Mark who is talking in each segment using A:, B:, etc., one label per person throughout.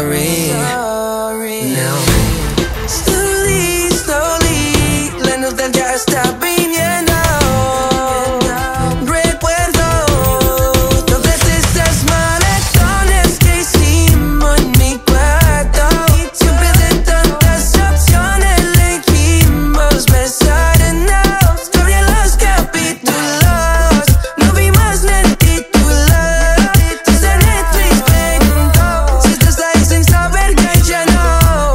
A: sorry. No. Slowly, slowly, la nostalgia está viniendo. Recuerdo todas esas maratones que hicimos en mi cuarto. Siempre de tantas opciones elegimos besarnos. Corrían los capítulos, no vimos ni el título. Desde Netflix preguntó si estás ahí sin saber que ya no.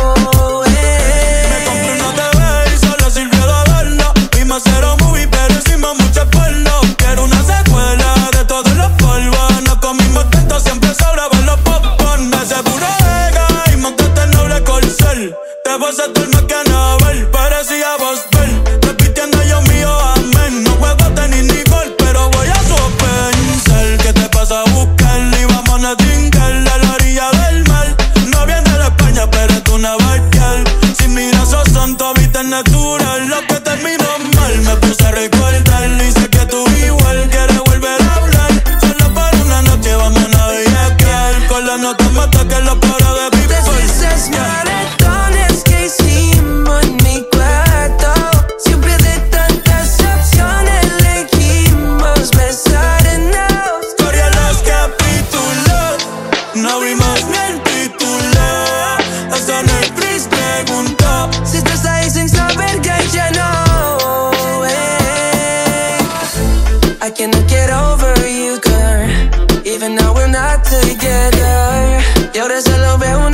B: Me compré una TV y solo sirvió de verla. Vimos cero movie pero hicimos mucho esfuerzo. Quiero una secuela de todos los polvos. No comimos tanto, siempre sobraban los popcorn. De seguro era y montaste el noble corcel. Te vas a tu maquinable, parecía vos ver. Repitiendo yo mío, amén. No juego tenis ni gol, pero voy a pensar que te pasa a buscar y vamos a trincar a la orilla del mar. No viene de España, pero es una barcal. Si miras esos son toditas natural. Lo que terminó mal me puse a recordar. Y sé que tú igual quieres volver a hablar. Solo para una noche vamos a navegar. Con la nota mata que los paros de Big
A: Todas esas maratones que hicimos en mi cuarto. Siempre de tantas opciones elegimos besarnos.
B: Corrían los capítulos, no vimos ni el título. Hasta Netflix preguntó
A: Si estás ahí sin saber que ya no. I cannot get over you, girl. Even now we're not together. Y ahora solo veo